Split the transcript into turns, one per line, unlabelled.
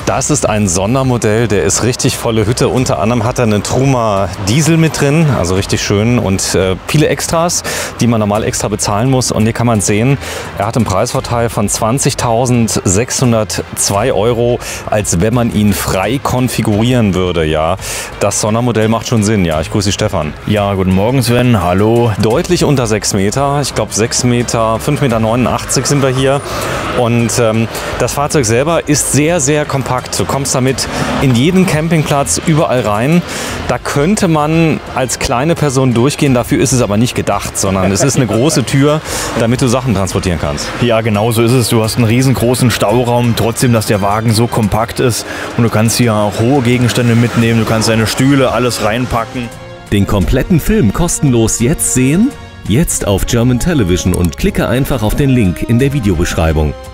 Das ist ein Sondermodell, der ist richtig volle Hütte. Unter anderem hat er einen Truma Diesel mit drin, also richtig schön und viele Extras, die man normal extra bezahlen muss. Und hier kann man sehen, er hat einen Preisvorteil von 20.602 €, als wenn man ihn frei konfigurieren würde. Ja, das Sondermodell macht schon Sinn. Ja, ich grüße Sie, Stefan.
Ja, guten Morgen, Sven. Hallo.
Deutlich unter 6 Meter. Ich glaube 6 Meter, 5,89 Meter sind wir hier. Und das Fahrzeug selber ist sehr, sehr kompakt. Du kommst damit in jeden Campingplatz überall rein. Da könnte man als kleine Person durchgehen, dafür ist es aber nicht gedacht, sondern es ist eine große Tür, damit du Sachen transportieren kannst.
Ja, genau so ist es. Du hast einen riesengroßen Stauraum, trotzdem, dass der Wagen so kompakt ist. Und du kannst hier auch hohe Gegenstände mitnehmen, du kannst deine Stühle, alles reinpacken.
Den kompletten Film kostenlos jetzt sehen? Jetzt auf German Television und klicke einfach auf den Link in der Videobeschreibung.